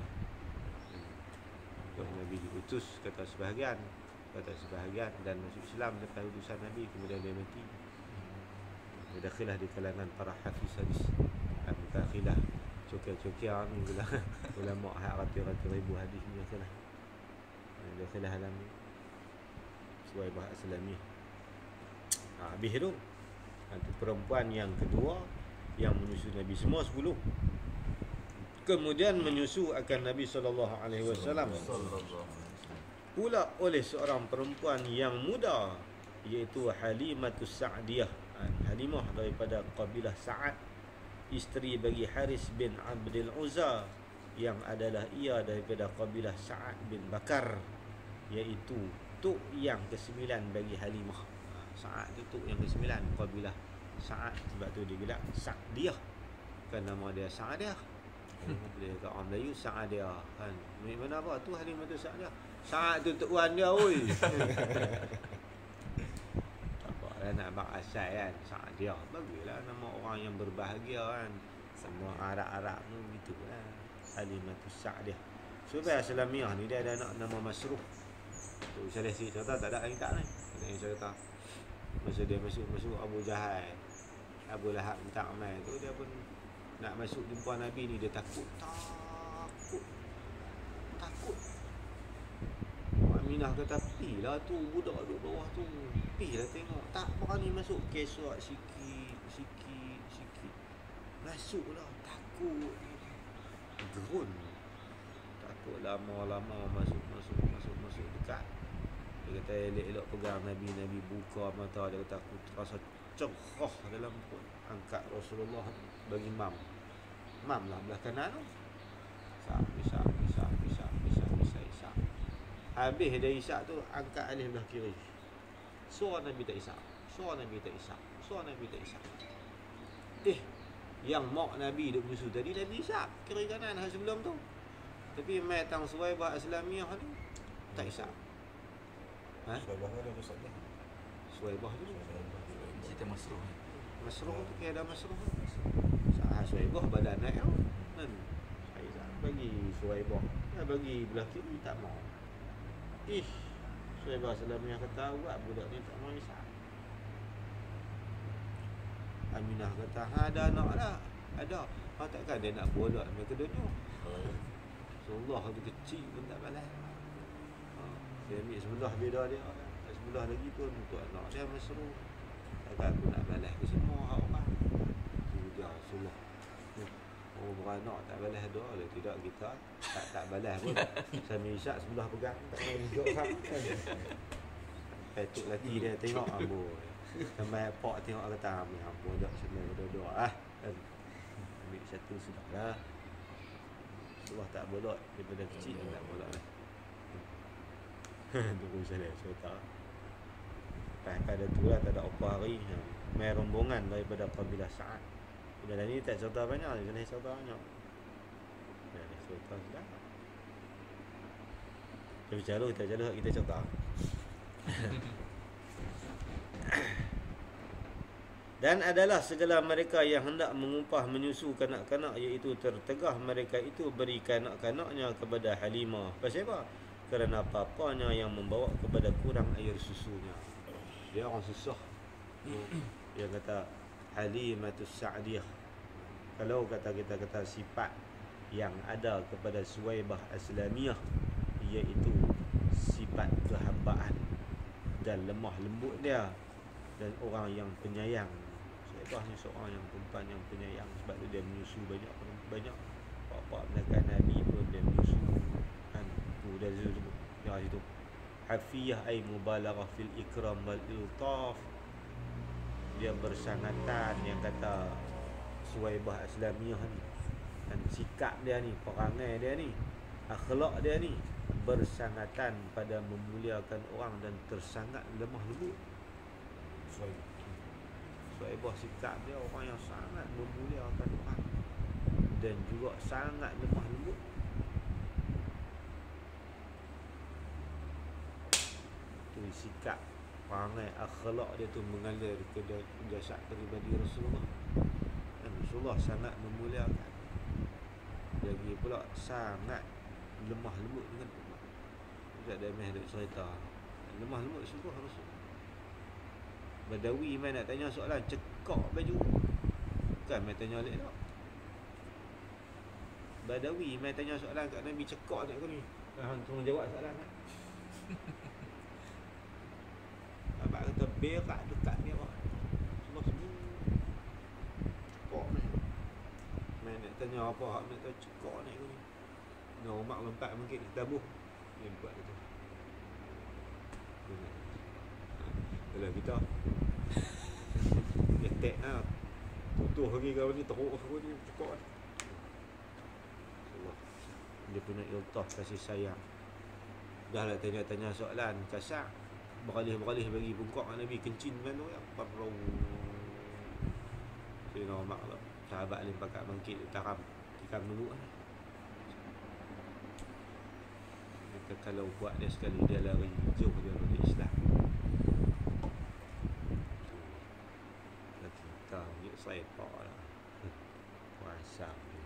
Kalau Nabi diutus kata sebahagian, kata sebahagian dan masuk Islam lepas utusan Nabi, kemudian dia mati. Ada khilaf di kalangan para hafiz hadis. Bukan khilaf cokir-cokir ni pula. Ulama ratus-ratus ribu hadis ni khilaf. Ada khilaf dalam ni. Suhaibah Aslamiyah. Ha, habis tu. Itu perempuan yang kedua yang menyusu Nabi, semua sepuluh. Kemudian menyusu akan Nabi sallallahu alaihi wasallam pula oleh seorang perempuan yang muda, iaitu Halimatus Sa'diyah. Halimah daripada kabilah Sa'ad, isteri bagi Haris bin Abdul Uzza, yang adalah ia daripada kabilah Sa'ad bin Bakar, iaitu tuk yang kesembilan bagi Halimah. Sa'ad tu tuk yang kesembilan kabilah Sa'ad, sebab tu dia bilang Sa'diyah, kan nama dia Sa'diyah. Dia kat orang Melayu Sa'diyah kan. Mana apa tu Halimah tu Sa'diyah. Sa'ad tu tuk wan dia oi. Apa lah nak bak asal kan Sa'diyah. Bagilah nama orang yang berbahagia kan. Semua Arab-Arab tu gitulah. Halimah tu Sa'diyah. Supaya Aslamiyah ni dia ada anak nama Masruh. Tu saya si contoh tak ada yang tak ni. Yang saya kata masa dia masuk masuk Abu Jahal, Abu Lahab minta amal tu, dia pun nak masuk jumpa Nabi ni, dia takut takut takut Aminah kata pi lah tu budak duduk bawah tu, pi lah tengok, tak berani masuk, kesok sikit sikit sikit masuk lah, takut gerun, takut lama-lama masuk masuk masuk masuk dekat. Dia kata elok-elok pegang Nabi, Nabi buka mata, dia kata aku terasa cerah dalam perut. Angkat Rasulullah bagi mam. Mam lah belah kanan tu. Isak, isak, isak, isak, isak, isak, isak. Habis dia isak tu, angkat alih belah kiri. Suara Nabi tak isak. Suara Nabi tak isak. Suara Nabi tak isak. Eh, yang mak Nabi duk menyusu tadi, Nabi isak kiri kanan hari sebelum tu. Tapi mai tang Suhaibah Aslamiyah tu tak isak. Ha? Suhaibah ada Ustaz ni. Suhaibah tu Cerita Masruh. Masruh tu kaya ada Masruh. Sah Suhaibah badan naik tau. Kan? Saya tak bagi Suhaibah. Ya bagi belah kiri tak mau. Ih, Suhaibah Aslamiyah kata buat budak ni tak mau isak. Aminah kata ha, ada anak lah. Ada. Ha, takkan dia nak budak mereka duduk. Rasulullah tu kecil pun tak balas. Dia ambil sebelah beda dia, sebelah lagi pun untuk anak dia Masruh. Takkan aku nak balas ke semua hak orang. Tu dia Rasulullah. Oh beranak tak balas doa lah. Tidak, kita tak tak balas pun. Sambil isyak sebelah pegang, tak main duduk orang kan. Sampai tuk lelaki dia tengok amboi. Sampai pak tengok kata ambil ampun dak senang doa ah. Kan. Ambil satu sudahlah. Rasulullah tak bolot daripada kecil tak bolot lah. Tunggu saya cerita. Lepas pada tu lah tak ada apa hari, mai rombongan daripada kabilah Sa'ad. Bila ni tak cerita banyak, kena cerita banyak. Ya, cerita sudah. Kita calon, kita calon, kita cerita. Dan adalah segala mereka yang hendak mengumpah menyusu kanak-kanak, iaitu tertegah mereka itu beri kanak-kanaknya kepada Halimah. Pasal apa? Kerana apa-apanya yang membawa kepada kurang air susunya. Dia orang susah. Dia kata Halimatus Sa'diyah. Kalau kata kita kata sifat yang ada kepada Suhaibah Aslamiyah, iaitu sifat kehambaan dan lemah lembut dia, dan orang yang penyayang. Suhaibah ni seorang yang perempuan yang penyayang, sebab tu dia menyusu banyak banyak. Apa-apa belakang Nabi pun dia menyusu. Dan itu ya itu hafiyah ay mubalaghah fil ikram wal iltaf. Dia bersangatan, yang kata Suhaibah Aslamiyah ni, dan sikap dia ni, perangai dia ni, akhlak dia ni bersangatan pada memuliakan orang dan tersangat lemah lembut. Suhaibah Suhaibah sikap dia orang yang sangat memuliakan orang dan juga sangat lemah lembut. dari sikap, perangai, akhlak dia tu mengalir ke jasad peribadi Rasulullah. Dan Rasulullah sangat memuliakan, lagi pula sangat lemah lembut dengan umat. Tak ada meh duk cerita lemah lembut sungguh Rasul. Badawi mai nak tanya soalan, cekak baju. Bukan mai tanya alik tak. Badawi mai tanya soalan kat Nabi, cekak tak kau ni? Hang tolong jawab soalan kan. Abang kata berak dekat ni awak. Semua semua. Cekak ni. Mai nak tanya apa hak nak tahu cekak ni kau ni. Nak umat lompat mungkin nak tabuh. Dia buat itu. Kalau kita Getek lah, tutuh lagi kau ni, teruk aku ni, cekak ni. Allah, dia punya iltah, kasih sayang. Dah lah tanya-tanya soalan kasar, beralih-beralih bagi bungkak Nabi, kencing kan tu ya. Parau Sayyidina Umar lah, sahabat lain pakat bangkit taram tikam dulu lah. Dia kalau buat dia sekali, dia lari jauh dia dari Islam. Kita ni saya tak lah kuasa dia.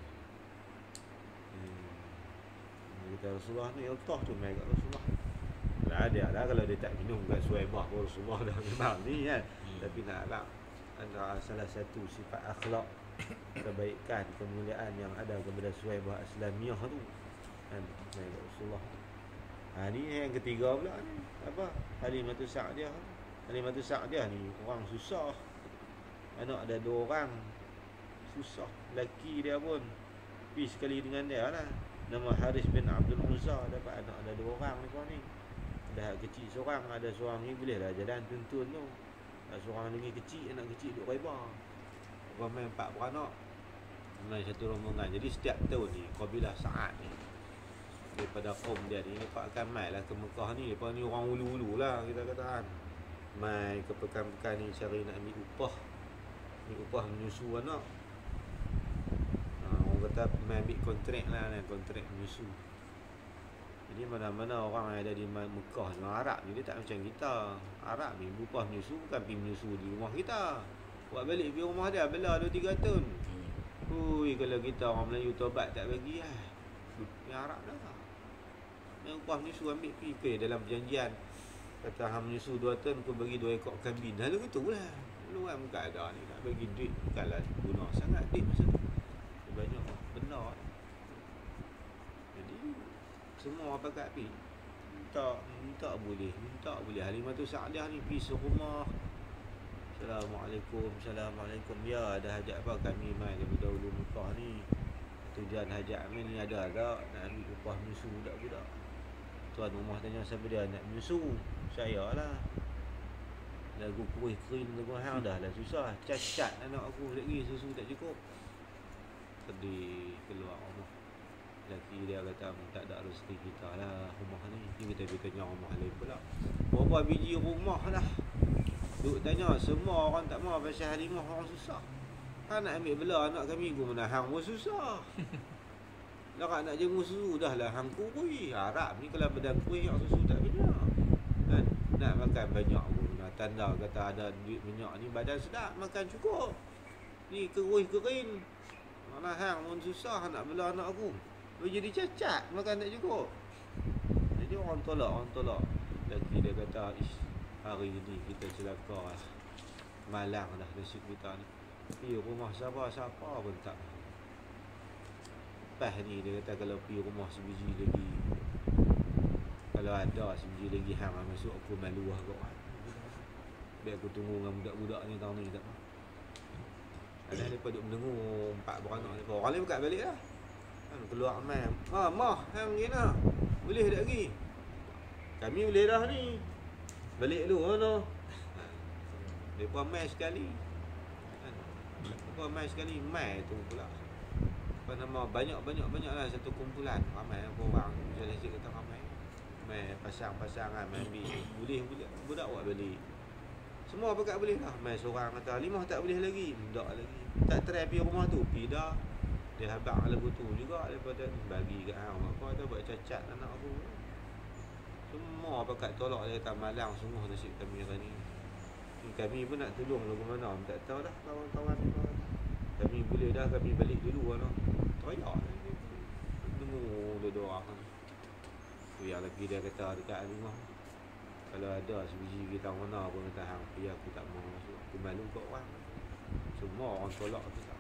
Hmm. Kita Rasulullah ni iltah tu mai kat Rasulullah. Lah ada lah kalau dia tak minum kat Suhaibah pun Rasulullah dah memang ni kan. Hmm. Tapi nak lah antara salah satu sifat akhlak, kebaikan, kemuliaan yang ada kepada Suhaibah Islamiyah tu kan, mai kat Rasulullah. Ha, ni yang ketiga pula ni. Apa? Halimatus Sa'diyah. Halimatus Sa'diyah ni orang susah. Anak ada dua orang. Susah. Laki dia pun pergi sekali dengan dia lah. Nama Haris bin Abdul Uzza. Dapat anak ada dua orang ni kau ni. Dah kecil seorang, ada seorang ni boleh lah jalan tuntun tu. Ada seorang lagi kecil, anak kecil duduk reba. Ramai empat beranak, ramai satu rombongan. Jadi setiap tahun ni kabilah Sa'ad ni, daripada kaum dia ni, mereka akan mai lah ke Mekah ni. Mereka ni orang ulu-ulu lah kita katakan. Mai ke pekan-pekan ni cari nak ambil upah. Ambil upah menyusu anak. Ha, orang kata mai ambil kontrak lah, kontrak menyusu. Jadi mana-mana orang yang ada di Mekah ni, Arab ni dia tak macam kita. Arab ni upah menyusu bukan pergi menyusu di rumah kita. Buat balik pergi rumah dia, bela dua tiga tahun. Hui, kalau kita orang Melayu tobat tak bagi lah. Yang Arab dah. Yang upah menyusu ambil pergi ke dalam perjanjian. Kata hang menyusu dua tahun, aku bagi dua ekor kambing. Lalu gitu lah. Lu kan bukan ada ni nak bagi duit. Bukanlah guna sangat duit masa tu. Banyak benda. Jadi semua apa kat pergi. Minta, minta boleh. Minta boleh. Halimatus Sa'diyah ni pergi serumah. Assalamualaikum, Assalamualaikum. Ya, ada hajat apa kami mai daripada Ulu Mekah ni. Tujuan hajat kami ni ada tak? Nak ambil upah menyusu budak-budak. Tuan rumah tanya siapa dia nak menyusu. Saya lah. Lagu kuih kering lagu hang dah lah susah. Cacat anak aku lagi, susu tak cukup. Sedih keluar rumah. Laki dia kata tak ada rezeki kita lah rumah ni. Ni kita pergi tanya rumah lain pula. Berapa biji rumah lah. Duk tanya semua orang tak mahu pasal Halimah orang susah. Kan nak ambil bela anak kami gua mana hang pun susah. Larat nak jenguk susu dah lah hang kurui. Harap ni kalau badan kuih yang susu tak banyak. Kan nak makan banyak pun. Tanda kata ada duit minyak ni badan sedap, makan cukup. Ni keruih kering. Mana hang pun susah nak bela anak aku. Dia jadi cacat, makan tak cukup. Jadi orang tolak, orang tolak. Lagi dia kata, ish, hari ni kita celaka lah. Malang dah nasib kita ni. Pergi rumah siapa-siapa pun tak. Lepas ni dia kata kalau pergi rumah sebiji lagi, kalau ada sebiji lagi hang masuk aku malu lah kau. Biar aku tunggu dengan budak-budak ni tahun ni tak apa. Ada mereka duduk mendengar empat beranak ni. Orang lain buka balik lah. Kan keluar mai. Ha, mah, hang gina. Boleh tak lagi? Kami boleh dah ni. Balik dulu mana? Depa mai sekali. Kan? Depa mai sekali, mai tu pula. Apa nama banyak-banyak-banyaklah satu kumpulan. Ramai orang. Jadi saya kata ramai. Mai pasang-pasangan mai ambil. Boleh budak buat balik. Semua pakat boleh dah. Mai seorang kata Halimah tak boleh lagi. Tak lagi. Tak try pergi rumah tu. Pergi dah. Dia habaq lagu tu juga daripada bagi kat hang. Apa ada buat cacat anak aku. Semua pakat tolak dia kata malang sungguh nasib kami hari ni. Kami pun nak tolong lagu mana, tak tahu dah kawan-kawan ni. Kami boleh dah, kami balik dulu lah. Teriak lah. Dengar dia doakan. Tu yang lagi dia kata dekat rumah. Kalau ada sebiji kita mana pun kata hang pi aku tak mau masuk. Aku malu kat orang. Semua orang tolak kita.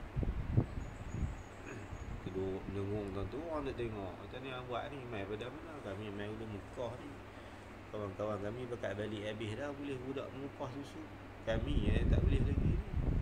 Duduk dengung tu orang nak tengok. Macam ni yang buat ni mai pada mana? Kami mai ulu Mekah ni. Kawan-kawan kami pakat balik habis dah boleh budak mengupas susu. Kami eh tak boleh lagi ni.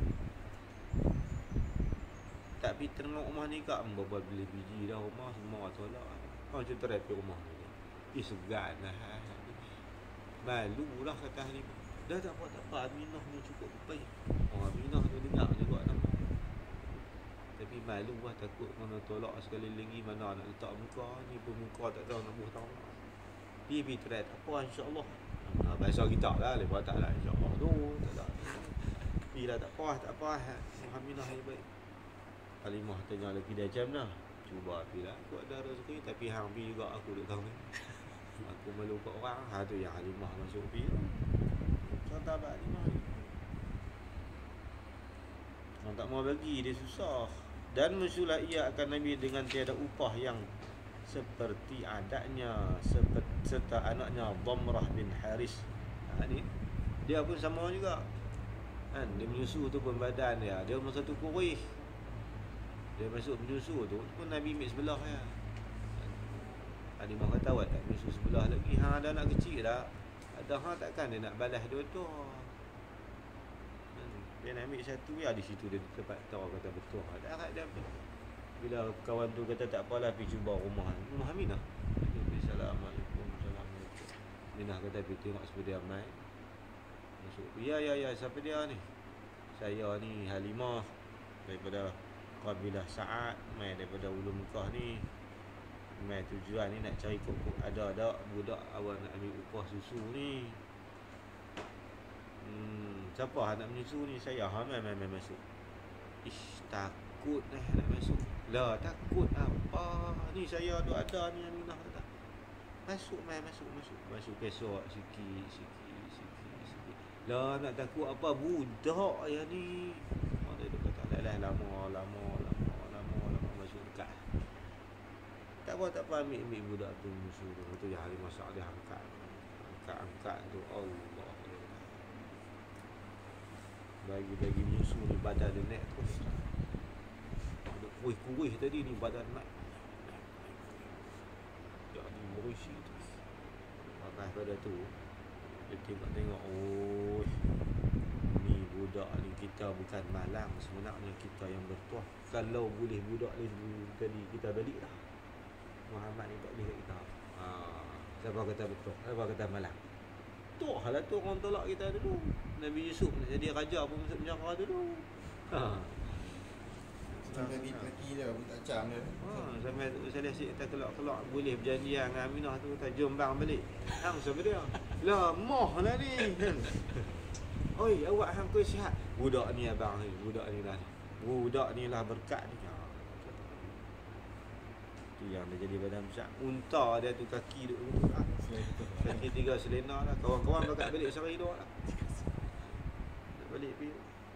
Tak pergi tengok rumah ni kak membabal beli biji dah rumah semua tolak. Kau macam terapi rumah ni. Eh segan lah. Malu lah kata Halimah. Dah tak apa tak apa Aminah ni cukup baik. Oh Aminah tu dengar juga nama. Tapi malu lah takut mana tolak sekali lagi mana nak letak muka ni pun muka tak tahu nak buh tahu. Pergi pergi try tak apa insya-Allah. Ha, bahasa kita lah lepas tak lah insya-Allah tu tak tak. Pergi lah tak apa tak apa. Aminah ni baik. Halimah tanya lagi dah jam dah. Cuba pergi lah. Aku ada rezeki tapi hang pergi juga aku duk tahu ni. Aku malu kat orang. Ha tu yang Halimah masuk pergi. Contoh abang Halimah ni. Orang tak mau bagi dia susah. Dan mensulah ia akan Nabi dengan tiada upah yang seperti adanya serta anaknya Dhamrah bin Haris. Ha ni dia pun sama juga. Kan dia menyusu tu pun badan dia. Dia pun satu kurih. Dia masuk menyusu tu pun Nabi ambil sebelah ya. Halimah kata awak tak menyusu sebelah lagi. Ha ada anak kecil dah. Ada hang takkan dia nak balas dua-dua. Hmm. Dia nak ambil satu ya di situ dia tempat tahu kata betul. Ada kat dia. Bila kawan tu kata tak apalah pergi cuba rumah. Rumah Aminah. Assalamualaikum. Assalamualaikum. Aminah kata pergi tengok seperti Amai. Masuk. Ya ya ya siapa dia ni? Saya ni Halimah daripada kabilah Sa'ad, mai daripada Ulu Mekah ni. Mai tujuan ni nak cari kokok ada-ada budak awak nak ambil upah susu ni. Hmm, siapa nak menyusu ni? Saya. Ha mai mai mai masuk. Ish, takut dah nak masuk. Lah, takut apa? Ni saya ada ada ni Aminah kata. Masuk mai masuk masuk. Masuk besok sikit sikit sikit sikit. Lah nak takut apa budak ya ni. Oh dia kata lah lama lama lama lama lama masuk dekat. Tak apa tak apa ambil ambil budak tu musuh tu. Tu yang Halimah Sa'adah angkat. Angkat-angkat tu Allah. Bagi-bagi musuh ni badan dia naik terus. Ada kuih-kuih tadi ni badan naik. Jadi berisi tu. Maka pada tu dia tengok-tengok oh ni budak ni kita bukan malang sebenarnya kita yang bertuah. Kalau boleh budak ni tadi kita balik dah. Muhammad ni tak boleh kat kita. Ha, siapa kata betul? Siapa kata malang? Tu lah tu orang tolak kita dulu. Nabi Yusuf nak jadi raja pun masuk penjara dulu. Ha. Sampai pergi pergi dia pun tak cam dia. Ha, sampai tu saya asyik kita kelak-kelak boleh berjanjian dengan Aminah tu kata jom bang balik. Hang siapa dia? Lah moh lah ni. Oi, awak hang kuih sihat. Budak ni abang ni, budak ni lah. Budak ni lah berkat ni. Tu yang dia jadi badan besar. Unta dia tu kaki duk betul ah. Kaki tiga selena lah. Kawan-kawan bakat balik sehari dua lah. Nak balik pergi.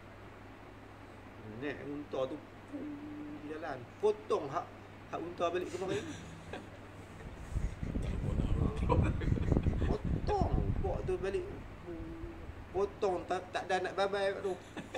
Nek unta tu pum, jalan. Potong hak hak unta balik kemarin. Potong. Pok tu balik. Potong tak tak ada nak babai tu.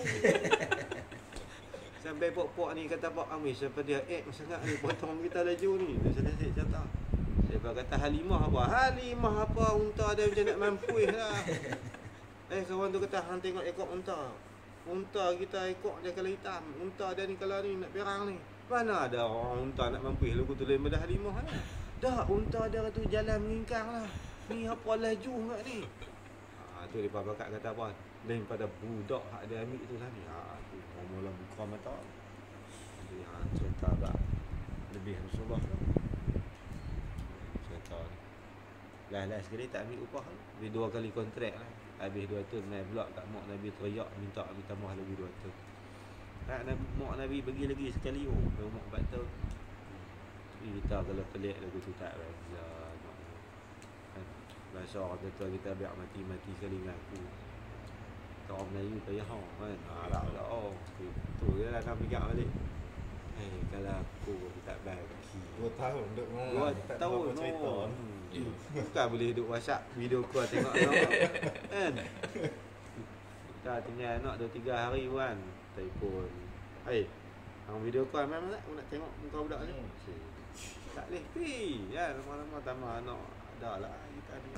Sampai pok-pok ni kata Pak Amis siapa dia act sangat ni potong kita laju ni. Dia sedih cerita. Siapa kata Halimah apa? Halimah apa unta dia macam nak mampuih lah. Eh kawan tu kata hang tengok ekor unta. Unta kita ekor dia kalau hitam, unta dia ni kalau ni nak perang ni. Mana ada orang unta nak mampuih lagu tu lain pada Halimah lah. Dah unta dia tu jalan mengingkang lah. Ni apa laju enggak ni? Ha tu depa bakat kata apa? Lain pada budak hak dia ambil tu lah ni. Ha tu mula buka mata. Jadi ha cerita tak lebih Rasulullah tu. Cerita ni. Lah-lah sekali tak ambil upah tu. Dia dua kali kontrak lah. Habis dua tahun naik pula kat mak Nabi teriak minta minta maaf lagi dua tahun. Tak Nabi mak Nabi bagi lagi sekali oh, mak empat tahun. Tapi kita kalau pelik lagu tu tak lah. Kan. Bahasa orang kata kita biar mati-mati sekali dengan aku. Kalau orang Melayu payah hang kan. Arab dah oh. Itu je lah kami fikir balik. Eh kalau aku tak bagi. Dua tahun duduk Dua rumah. Tak tahu tahun apa cerita. oh. Ya. Bukan boleh duduk WhatsApp video call tengok anak kan. Kita tinggal anak dua tiga hari kan. Telefon. Hai. Hang video call memang tak aku nak tengok muka budak ni. Hmm. Tak boleh pi. Ya lama-lama tambah anak dah lah kita ni.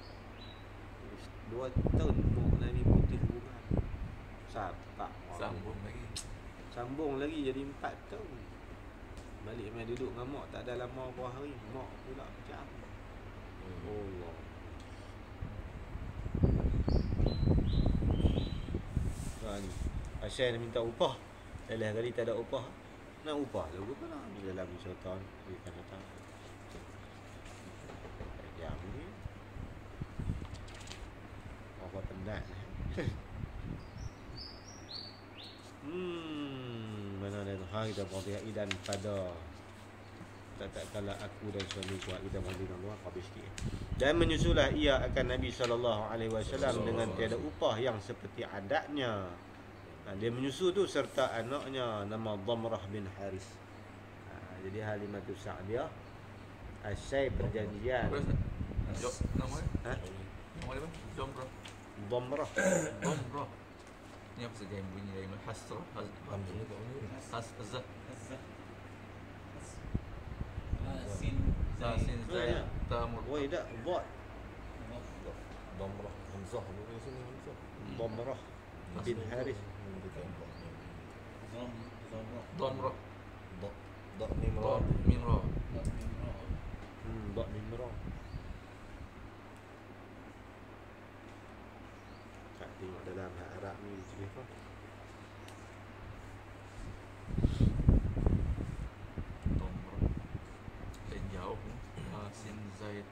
Dua tahun mau nak ni putih hubungan. Sapak. Sambung lagi. Sambung lagi jadi empat tahun. Balik main duduk dengan mak tak ada lama berapa hari. Mak pula macam Hmm. Allah. Ha ni. Asyai nak minta upah. Lain kali tak ada upah. Nak upah lah ke mana? Di dalam syaitan dia akan datang. Jam ni. Apa penat. Hmm, mana ada tu ha kita berhati dan pada tak tak kala aku dan suamiku kita berhenti dengan luar habis sikit. Dan menyusulah ia akan Nabi sallallahu alaihi wasallam dengan tiada upah yang seperti adatnya. Ha, dia menyusu tu serta anaknya nama Dhamrah bin Haris. Ha, jadi Halimatus Sa'diyah asyai perjanjian. Apa Ustaz? Jom, nama dia? Ha? Nama dia apa? Jom bro. Dhamrah. Jom bro. Ni apa saja yang bunyi dari mana? Hasra. Hamzah ni tak boleh. Has. Azah. Sin Sin Zaid. Tamur. Woi dak bot Damrah Hamzah boleh sini Hamzah. Dhamrah bin Haris. Hmm, dekat bawah ni. Zom Zomro Don bro. Dak dak ni Don. merah. Minro. Hmm, bot Mimrah. Tak tengok dalam Arab ni cerita. Don bro. Dan jauh. Sin Zaid.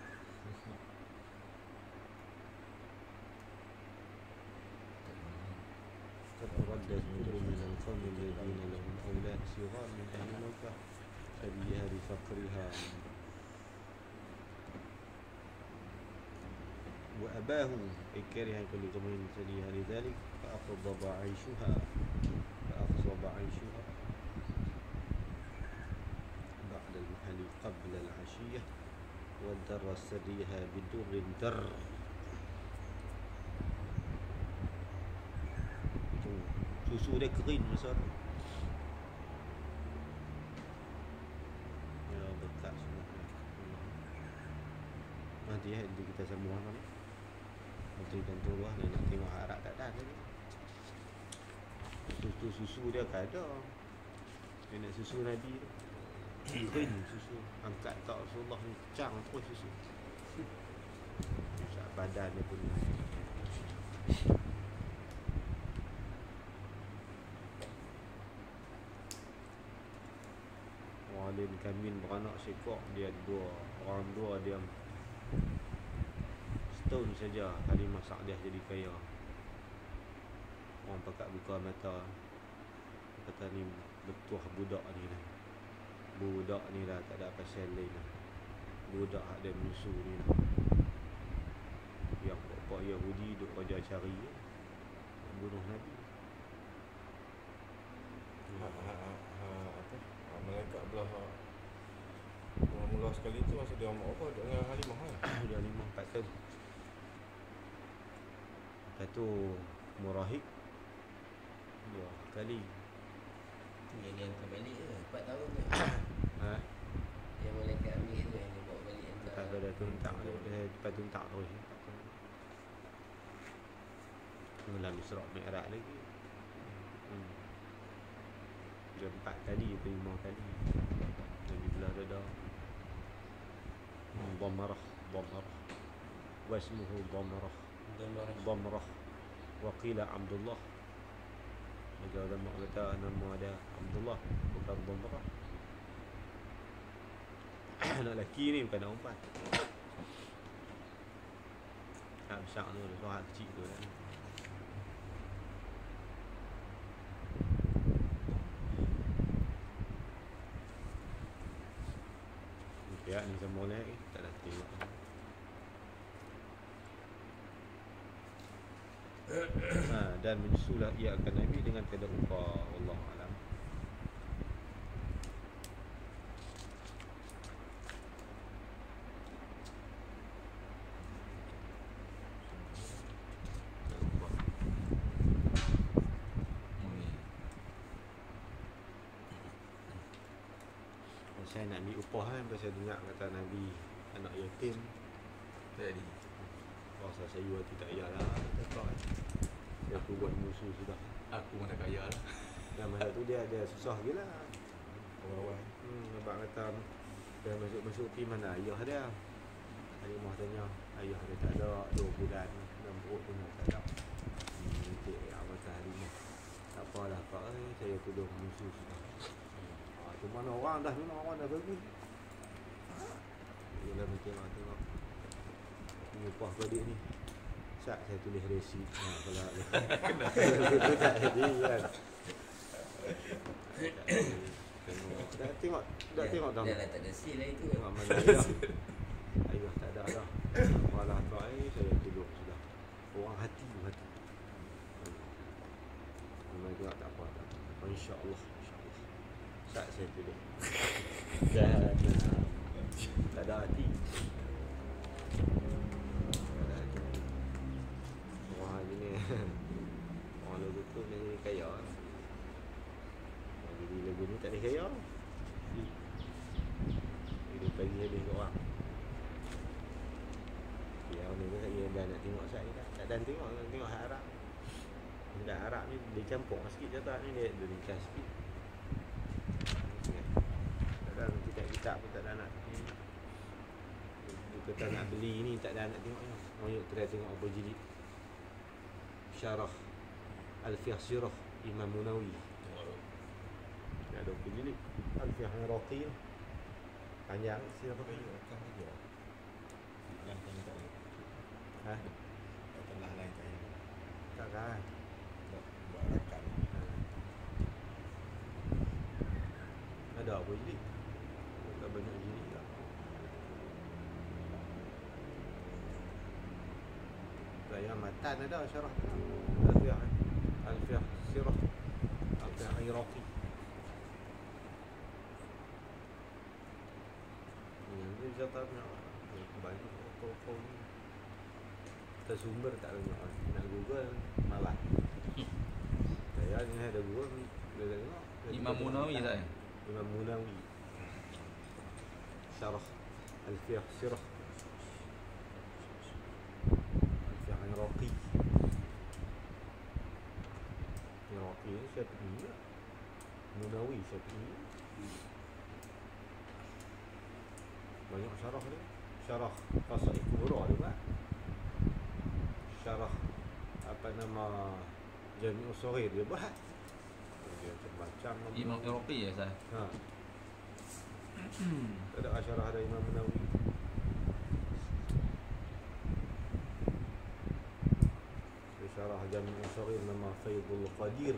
قد أرد الكبر من القوم الذين لهم أولاد صغار من أهل مكة فبيها لفقرها وأباه إن كره كل قوم سليها لذلك فأقضب عيشها فأقصب عيشها بعد المحل قبل العشية ودر سريها بدر در susu dia kering masa tu. Ya bekat semua. Nanti ya nanti kita sambung kan. Nanti tentu lah nak tengok Arab tak ada lagi. Susu susu dia tak ada. Dia nak susu Nabi tu. Kering susu. Angkat tak Rasulullah ni cang terus susu. Badan dia pun Walid Kamil beranak seekor. Dia dua. Orang dua dia setahun saja Halimah Sa'diyah jadi kaya. Orang pakat buka mata. Kata ni betuah budak ni lah. Budak ni lah tak ada pasal lain lah. Budak ada musuh ni lah. Yang bapak Yahudi duk kerja cari bunuh Nabi. Ha, ha, ha, ha, apa? Ha, malaikat belah ha. Mula-mula sekali tu masa dia amak apa dengan Halimah kan? Dah lima empat tahun. Lepas tu Murahik dua kali. Yang dia hantar balik ke empat tahun ke? Ha? Yang malaikat ambil tu yang dia bawa balik hantar. Lepas tu dah tuntak tu. Dia lepas tuntak terus. Dalam Isra' Mi'raj lagi. Hmm. Dia empat kali atau lima kali. Nabi belah dada. Hmm, Dhamrah, Dhamrah. Wasmuhu Dhamrah. Dhamrah. Wa qila Abdullah. Ada ulama kata nama dia Abdullah bukan Dhamrah. Anak lelaki ni bukan anak perempuan. Tak besar tu, suara kecil tu kan. Ya, ni semua ni tak ada tengok. dan menyusulah ia akan Nabi dengan tiada rupa. Wallahu a'lam. Saya nak ambil upah kan, pasal dengar kata Nabi anak yatim. Jadi Rasa saya hati tak payahlah. Tak kan. Saya aku buat musuh sudah. aku mana kaya lah. Dan masa tu dia ada susah gila. Awal-awal. Hmm, nampak kata dia masuk-masuk tim mana ayah dia. Halimah tanya, ayah dia tak ada, dua bulan dalam perut pun tak ada. Hmm, nanti apa kata Halimah. Tak apalah Pak, eh, saya tuduh musuh sudah. Ah, tu mana orang dah, memang orang dah pergi. Yelah macam tengok tengok. Ini upah kau ni. Sat saya tulis resi. Ha, kalau kena tak jadi kan. Dah tengok, dah tengok dah. Dah lah tak ada seal lah itu. Tengok mana ayah. Ayah tak ada dah. Malah kau ni saya tuduh sudah. Orang hati hati. Memang tengok tak apa tak apa. Oh, InsyaAllah InsyaAllah. Sat saya tuduh. Dan tak ada hati. Tak ada hati. Orang gini. Orang lagu tu dia jadi kaya. Orang jadi lagu ni tak ada kaya. Dia bagi habis kat orang. Dia ni pun saya dah nak tengok saya dah. Tak dan tengok, tengok hak Arab. Dah Arab ni dia campur sikit jatah ni dia dia ringkas sikit. Kadang kitab-kitab pun tak ada nak. Dia kata nak beli ni tak ada nak tengok ni. Mau try tengok apa jilid. Syarah Alfiah Sirah Imam Munawi. Dia ada apa jilid. Alfiah Iraqi. Panjang sirah Apa ya? Kan dia. Yang tanya tak ada. Ha? Tak telah lain tak ada. Tak kan. Buat rakan. Ada apa jilid? Tak banyak jilid tak. Saya matan ada syarah Alfiah Alfiah Sirah Alfiah Iraqi. Yang dia jatah nak banyak kau-kau ni. Tersumber tak banyak. Nak Google malas. Saya ni ada Google dia tengok. Imam Munawi tak? Imam Munawi. Syarah Alfiah Sirah Alfiah Iraqi. Iraqi ni Syafi'i lah. Munawi Syafi'i. Banyak syarah dia. Syarah Qasaid Kubra dia buat. Syarah apa nama Jami'us Saghir dia buat. Dia macam-macam. Imam Eropi ya saya. Ha. Ada asyarah ada Imam Nawawi. Syarah Jami' Saghir nama Faidul Qadir.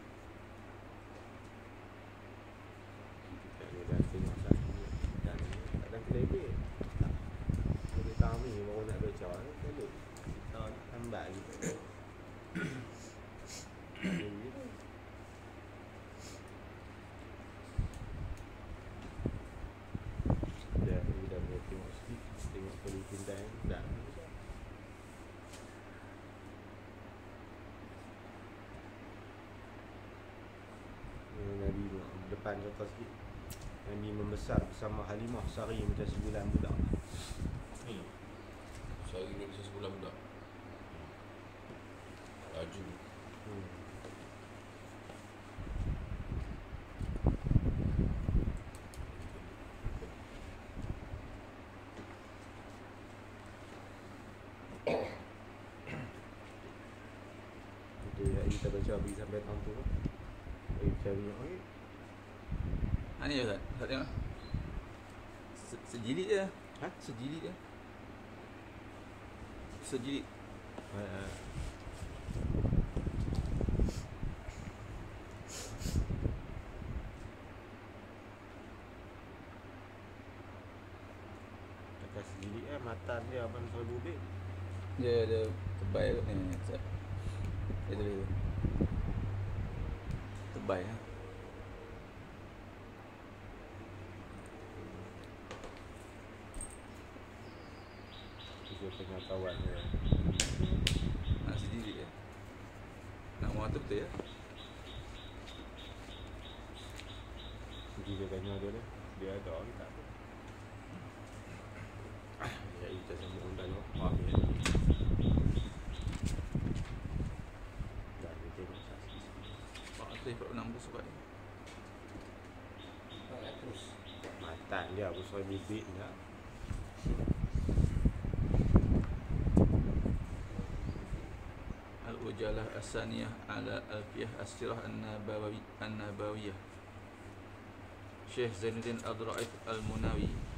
Kita ni dah tengok satu dan kadang kita lebih. Jadi kami baru nak baca ni boleh. Kita lambat gitu. Dah dah boleh tengok sikit, tengok politik dan dah. Nabi depan contoh sikit. Nabi membesar bersama Halimah sehari macam sebulan budak. Ni. Sehari ni bisa sebulan budak. Laju. Hmm. Itu yang kita baca pergi sampai tahun tu. Eh, cari yang ni. Ha ni Ustaz. Ustaz tengok. Se- Sejilid je. Ha? Sejilid je. Sejilid. Ha, ha. Dekat sejilid eh, matan dia abang selalu lebih. Dia ada tebal kot ni Ustaz. Dia tulis tu. Tebal ya. Dia pengetahuan dia. Nak sendiri ya. Nak muat tu betul ya. Jadi dia tanya dia lah. Dia ada orang tak? Ya, kita sama undang apa ya. Dan dia tengok saksi. Pak Atas empat puluh enam tu sebab ni. Empat ratus. Matan dia aku suruh bibik dia. Al-Ujalah As-Saniyah ala Alfiyah As-Sirah An-Nabawi An-Nabawiyah. Syekh Zainuddin Ad-Ra'if Al-Munawi